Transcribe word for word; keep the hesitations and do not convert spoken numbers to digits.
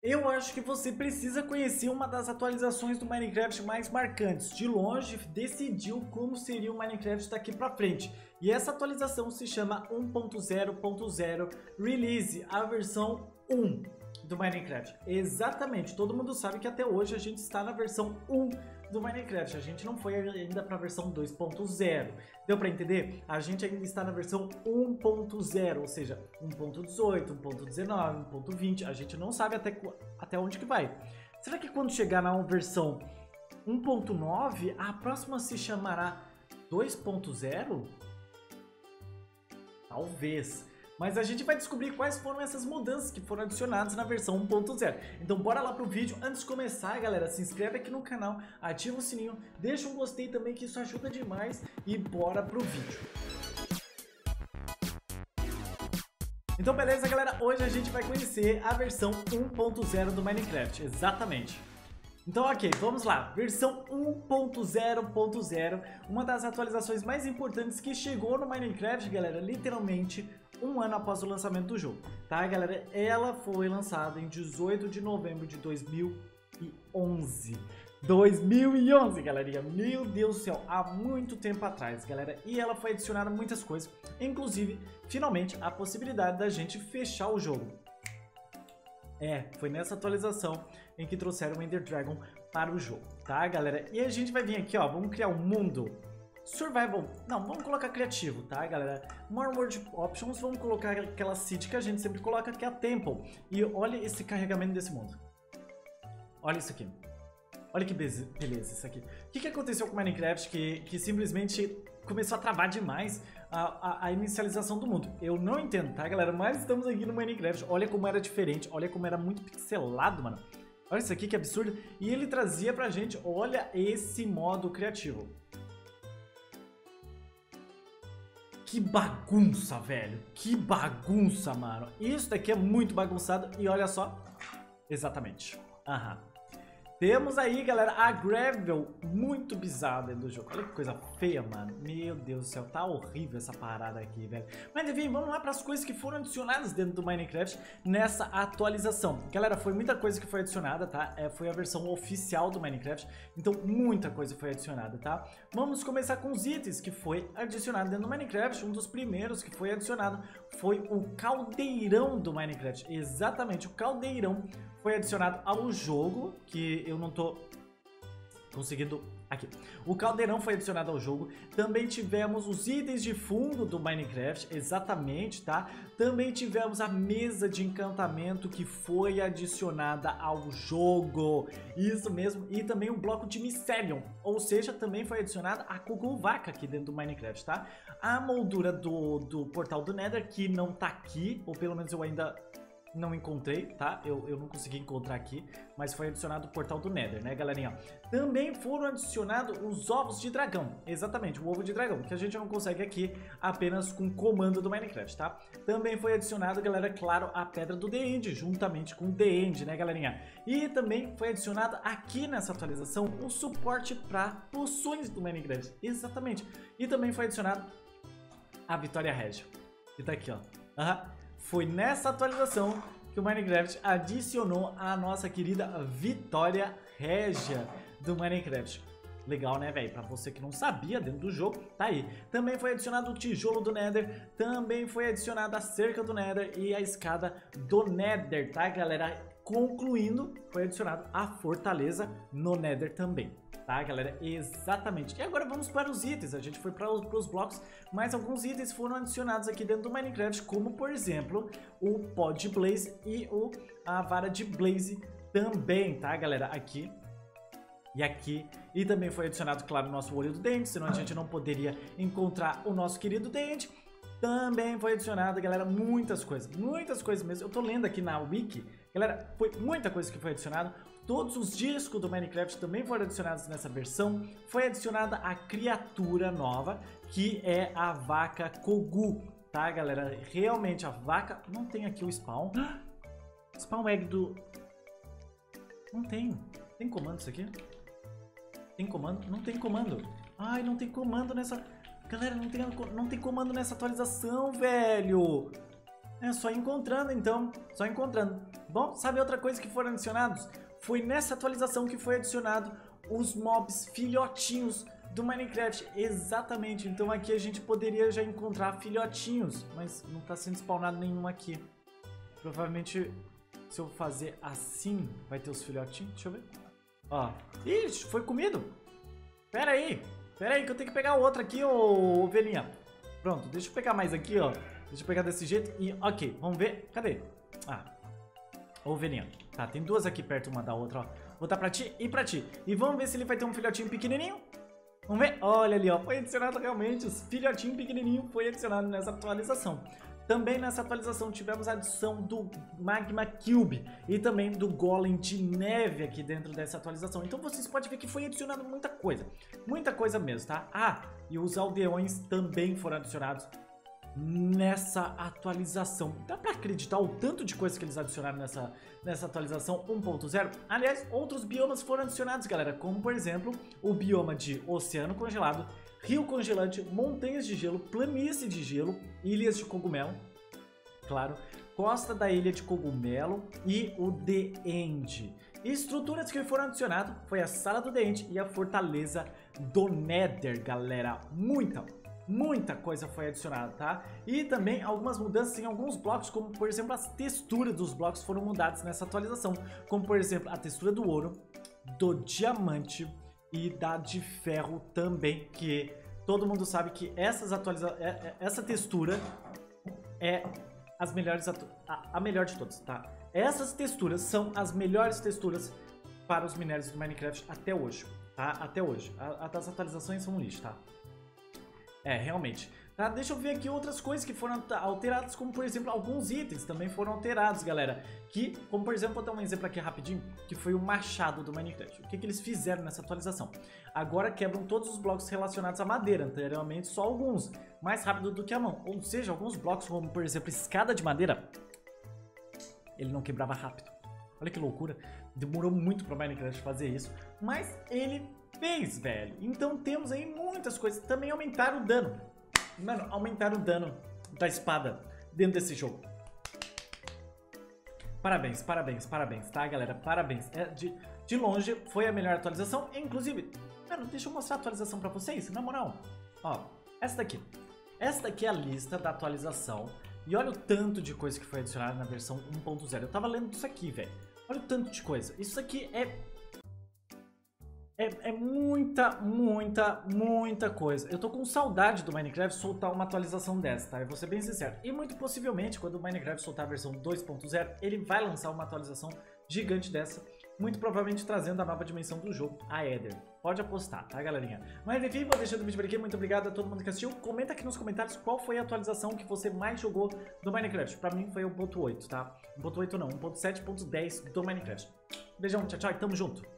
Eu acho que você precisa conhecer uma das atualizações do Minecraft mais marcantes. De longe, decidiu como seria o Minecraft daqui pra frente. E essa atualização se chama um ponto zero ponto zero Release, a versão um do Minecraft. Exatamente, todo mundo sabe que até hoje a gente está na versão um do Minecraft. A gente não foi ainda para a versão dois ponto zero. Deu para entender? A gente ainda está na versão um ponto zero, ou seja, um ponto dezoito, um ponto dezenove, um ponto vinte. A gente não sabe até, até onde que vai. Será que quando chegar na versão um ponto nove, a próxima se chamará dois ponto zero? Talvez. Mas a gente vai descobrir quais foram essas mudanças que foram adicionadas na versão um ponto zero. Então bora lá pro vídeo. Antes de começar, galera, se inscreve aqui no canal, ativa o sininho, deixa um gostei também que isso ajuda demais e bora pro vídeo. Então beleza, galera, hoje a gente vai conhecer a versão um ponto zero do Minecraft, exatamente. Então ok, vamos lá, versão um ponto zero ponto zero, uma das atualizações mais importantes que chegou no Minecraft, galera, literalmente um ano após o lançamento do jogo, tá galera? Ela foi lançada em dezoito de novembro de dois mil e onze. dois mil e onze, galerinha, meu Deus do céu, há muito tempo atrás, galera, e ela foi adicionada muitas coisas, inclusive, finalmente, a possibilidade da gente fechar o jogo. É, foi nessa atualização em que trouxeram o Ender Dragon para o jogo, tá, galera? E a gente vai vir aqui, ó, vamos criar um mundo survival, não, vamos colocar criativo, tá, galera? More World Options, vamos colocar aquela city que a gente sempre coloca, que é a Temple. E olha esse carregamento desse mundo. Olha isso aqui. Olha que beleza isso aqui. O que, que aconteceu com o Minecraft que, que simplesmente começou a travar demais a, a, a inicialização do mundo? Eu não entendo, tá, galera? Mas estamos aqui no Minecraft. Olha como era diferente. Olha como era muito pixelado, mano. Olha isso aqui, que absurdo. E ele trazia pra gente, olha esse modo criativo. Que bagunça, velho. Que bagunça, mano. Isso daqui é muito bagunçado. E olha só. Exatamente. Aham. Temos aí, galera, a Gravel muito bizarra dentro do jogo. Olha que coisa feia, mano. Meu Deus do céu, tá horrível essa parada aqui, velho. Mas enfim, vamos lá para as coisas que foram adicionadas dentro do Minecraft nessa atualização. Galera, foi muita coisa que foi adicionada, tá? É, foi a versão oficial do Minecraft, então muita coisa foi adicionada, tá? Vamos começar com os itens que foi adicionado dentro do Minecraft. Um dos primeiros que foi adicionado foi o caldeirão do Minecraft. Exatamente, o caldeirão foi adicionado ao jogo, que eu não tô conseguindo... Aqui. O caldeirão foi adicionado ao jogo. Também tivemos os itens de fundo do Minecraft, exatamente, tá? Também tivemos a mesa de encantamento que foi adicionada ao jogo. Isso mesmo. E também um bloco de Mycelium. Ou seja, também foi adicionada a Cocovaca aqui dentro do Minecraft, tá? A moldura do, do portal do Nether, que não tá aqui, ou pelo menos eu ainda... não encontrei, tá? Eu, eu não consegui encontrar aqui, mas foi adicionado o portal do Nether, né, galerinha? Também foram adicionados os ovos de dragão, exatamente, o ovo de dragão, que a gente não consegue aqui apenas com comando do Minecraft, tá? Também foi adicionado, galera, claro, a pedra do The End, juntamente com o The End, né, galerinha? E também foi adicionado aqui nessa atualização o suporte para poções do Minecraft, exatamente. E também foi adicionado a Vitória Regia, que tá aqui, ó. Aham. Foi nessa atualização que o Minecraft adicionou a nossa querida Vitória Regia do Minecraft. Legal, né, velho? Pra você que não sabia dentro do jogo, tá aí. Também foi adicionado o tijolo do Nether, também foi adicionada a cerca do Nether e a escada do Nether, tá, galera? Concluindo, foi adicionado a fortaleza no Nether também. Tá, galera? Exatamente. E agora vamos para os itens. A gente foi para os, para os blocos, mas alguns itens foram adicionados aqui dentro do Minecraft, como, por exemplo, o pó de Blaze e o, a vara de Blaze também, tá, galera? Aqui e aqui. E também foi adicionado, claro, o nosso olho do dente, senão a gente não poderia encontrar o nosso querido dente. Também foi adicionado, galera, muitas coisas, muitas coisas mesmo. Eu tô lendo aqui na wiki, galera, foi muita coisa que foi adicionada. Todos os discos do Minecraft também foram adicionados nessa versão. Foi adicionada a criatura nova, que é a vaca Kogu, tá, galera? Realmente a vaca... Não tem aqui o spawn. Spawn egg do... Não tem. Tem comando isso aqui? Tem comando? Não tem comando. Ai, não tem comando nessa... Galera, não tem, não tem comando nessa atualização, velho. É só encontrando, então. Só encontrando. Bom, sabe outra coisa que foram adicionados? Foi nessa atualização que foi adicionado os mobs filhotinhos do Minecraft. Exatamente. Então aqui a gente poderia já encontrar filhotinhos. Mas não tá sendo spawnado nenhum aqui. Provavelmente, se eu fazer assim, vai ter os filhotinhos. Deixa eu ver. Ó. Ixi, foi comido. Pera aí. Pera aí que eu tenho que pegar outra aqui, ô ovelhinha. Pronto, deixa eu pegar mais aqui, ó. Deixa eu pegar desse jeito e... Ok, vamos ver. Cadê? Ah. Ovelhinha. Tá, tem duas aqui perto uma da outra, ó. Vou botar pra ti e pra ti. E vamos ver se ele vai ter um filhotinho pequenininho. Vamos ver? Olha ali, ó. Foi adicionado realmente. Os filhotinhos pequenininhos foi adicionado nessa atualização. Também nessa atualização tivemos a adição do Magma Cube e também do Golem de Neve aqui dentro dessa atualização. Então vocês podem ver que foi adicionado muita coisa. Muita coisa mesmo, tá? Ah, e os aldeões também foram adicionados nessa atualização. Dá pra acreditar o tanto de coisa que eles adicionaram nessa, nessa atualização um ponto zero? Aliás, outros biomas foram adicionados, galera, como por exemplo, o bioma de oceano congelado, rio congelante, montanhas de gelo, planície de gelo, ilhas de cogumelo, claro, costa da ilha de cogumelo e o The End. E estruturas que foram adicionadas foi a sala do The End e a fortaleza do Nether, galera. Muita, muita coisa foi adicionada, tá? E também algumas mudanças em alguns blocos, como por exemplo as texturas dos blocos foram mudadas nessa atualização, como por exemplo a textura do ouro, do diamante e da de ferro também, que todo mundo sabe que essas atualiza essa textura é as melhores a, a melhor de todas, tá? Essas texturas são as melhores texturas para os minérios do Minecraft até hoje, tá? Até hoje. As atualizações são um lixo, tá? É, realmente. Tá? Deixa eu ver aqui outras coisas que foram alteradas, como por exemplo, alguns itens também foram alterados, galera. Que, como por exemplo, vou dar um exemplo aqui rapidinho, que foi o machado do Minecraft. O que, que eles fizeram nessa atualização? Agora quebram todos os blocos relacionados à madeira, anteriormente só alguns, mais rápido do que a mão. Ou seja, alguns blocos, como por exemplo, escada de madeira, ele não quebrava rápido. Olha que loucura, demorou muito para o Minecraft fazer isso, mas ele fez, velho. Então temos aí muitas coisas, também aumentaram o dano. Mano, aumentaram o dano da espada dentro desse jogo. Parabéns, parabéns, parabéns, tá, galera? Parabéns. É, de, de longe, foi a melhor atualização. Inclusive, mano, deixa eu mostrar a atualização pra vocês, na moral. Ó, essa daqui. Essa daqui é a lista da atualização. E olha o tanto de coisa que foi adicionada na versão um ponto zero. Eu tava lendo isso aqui, velho. Olha o tanto de coisa. Isso aqui é... É, é muita, muita, muita coisa. Eu tô com saudade do Minecraft soltar uma atualização dessa, tá? Eu vou ser bem sincero. E muito possivelmente, quando o Minecraft soltar a versão dois ponto zero, ele vai lançar uma atualização gigante dessa. Muito provavelmente trazendo a nova dimensão do jogo, a Eder. Pode apostar, tá, galerinha? Mas enfim, vou deixando o vídeo por aqui. Muito obrigado a todo mundo que assistiu. Comenta aqui nos comentários qual foi a atualização que você mais jogou do Minecraft. Pra mim foi o um ponto oito, tá? um ponto oito não, um ponto sete ponto dez do Minecraft. Beijão, tchau, tchau e tamo junto.